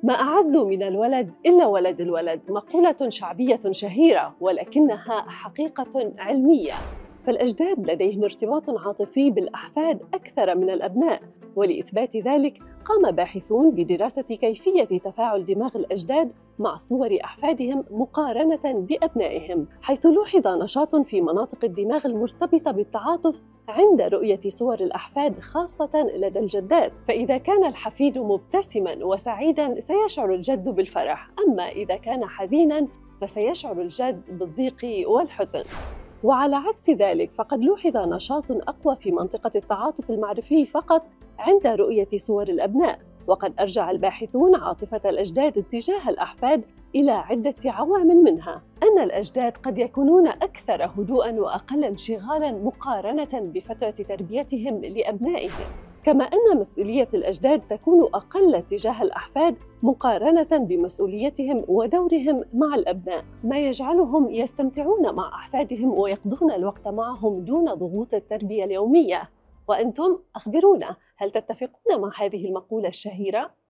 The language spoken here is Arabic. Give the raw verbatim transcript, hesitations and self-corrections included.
ما أعز من الولد إلا ولد الولد، مقولة شعبية شهيرة ولكنها حقيقة علمية. فالأجداد لديهم ارتباط عاطفي بالأحفاد أكثر من الأبناء، ولإثبات ذلك قام باحثون بدراسة كيفية تفاعل دماغ الأجداد مع صور أحفادهم مقارنة بأبنائهم، حيث لوحظ نشاط في مناطق الدماغ المرتبطة بالتعاطف عند رؤية صور الأحفاد خاصة لدى الجدات. فإذا كان الحفيد مبتسماً وسعيداً سيشعر الجد بالفرح، أما إذا كان حزيناً فسيشعر الجد بالضيق والحزن. وعلى عكس ذلك فقد لوحظ نشاط أقوى في منطقة التعاطف المعرفي فقط عند رؤية صور الأبناء. وقد أرجع الباحثون عاطفة الأجداد تجاه الأحفاد إلى عدة عوامل، منها أن الأجداد قد يكونون أكثر هدوءاً وأقل انشغالاً مقارنة بفترة تربيتهم لأبنائهم، كما أن مسؤولية الأجداد تكون أقل تجاه الأحفاد مقارنة بمسؤوليتهم ودورهم مع الأبناء، ما يجعلهم يستمتعون مع أحفادهم ويقضون الوقت معهم دون ضغوط التربية اليومية. وأنتم أخبرونا، هل تتفقون مع هذه المقولة الشهيرة؟